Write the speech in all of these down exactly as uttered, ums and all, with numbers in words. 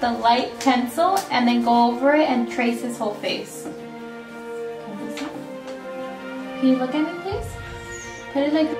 a light pencil and then go over it and trace his whole face. Can you see? Can you look at me, please? Put it like...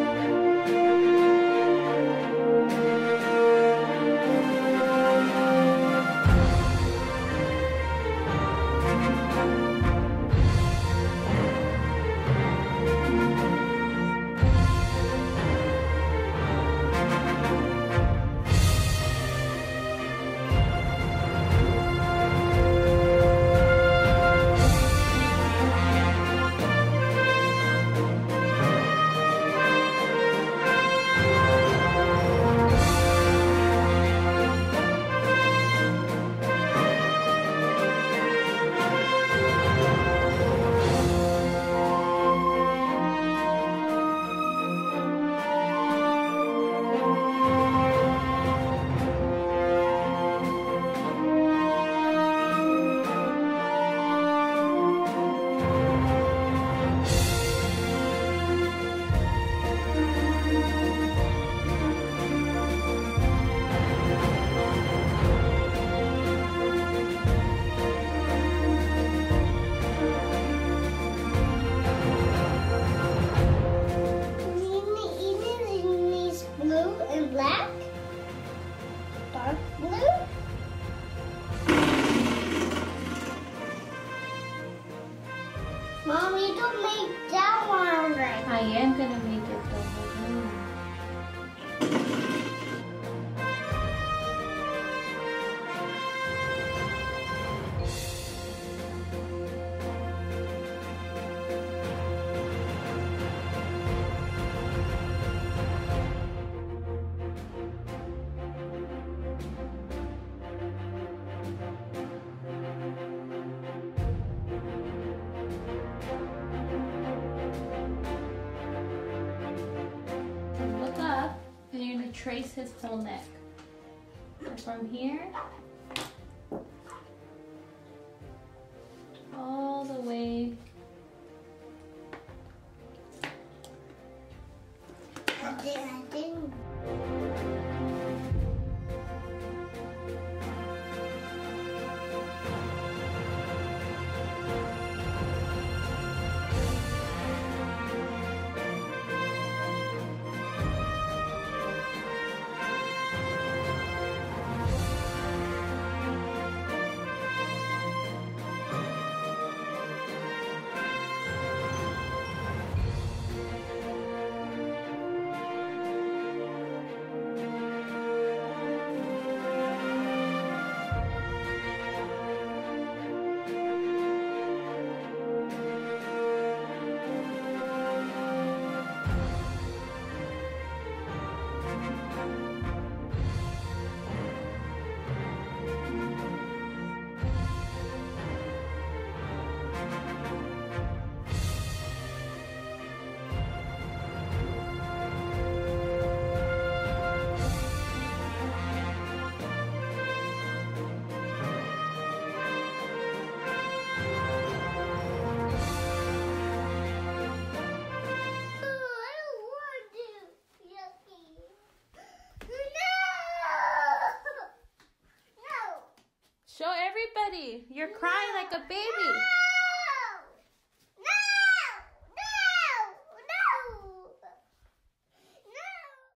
Black? Dark blue? Mommy, don't make that one right. I am gonna make it double. Look up, and you're gonna trace his whole neck. So from here, all the way. I did, I didn't. Show everybody. You're crying like a baby.